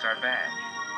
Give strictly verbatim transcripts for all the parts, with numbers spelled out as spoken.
It's our badge.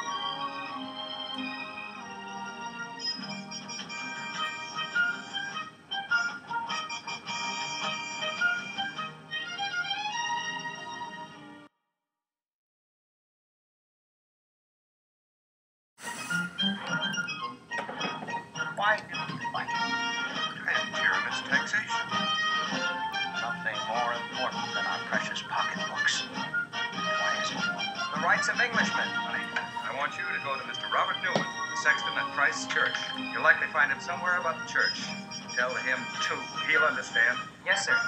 Why do we fight? And tyrannous taxation. Something more important than our precious pocketbooks. Why is it? The rights of Englishmen. Honey, I want you to go to Mister Robert Newman, the sexton at Christ's Church. You'll likely find him somewhere about the church. Tell him, too. He'll understand. Yes, sir.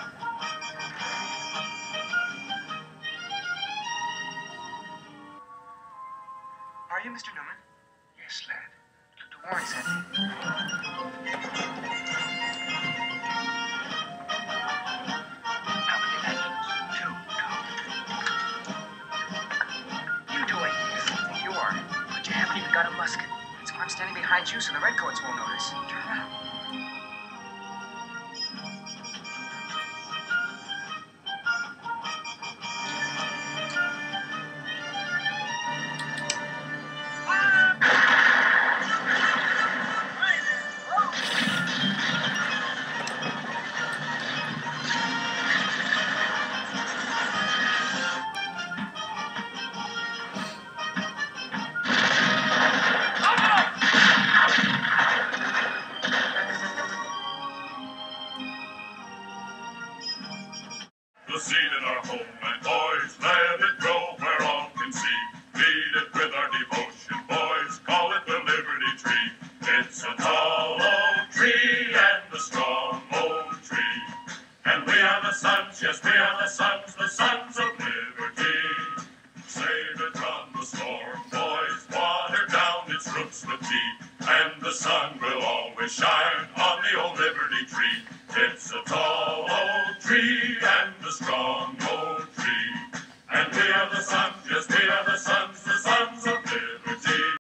Are you Mister Newman? Yes, lad. Doctor Warren sent me. How many legends? Two, two. You do it. I think you are. But you haven't even got a musket. That's why I'm standing behind you so the redcoats won't notice. Turn around. The seed in our home, and boys, let it grow where all can see. Feed it with our devotion, boys, call it the Liberty Tree. It's a tall old tree and a strong old tree. And we are the sons, yes, we are the sons, the sons of liberty. Save it from the storm, boys, water down its roots with tea. And the sun will always shine on the old Liberty Tree. It's a tall old tree